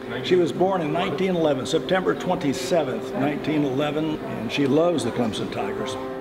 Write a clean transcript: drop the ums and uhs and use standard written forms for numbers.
She was born in 1911, September 27th, 1911, and she loves the Clemson Tigers.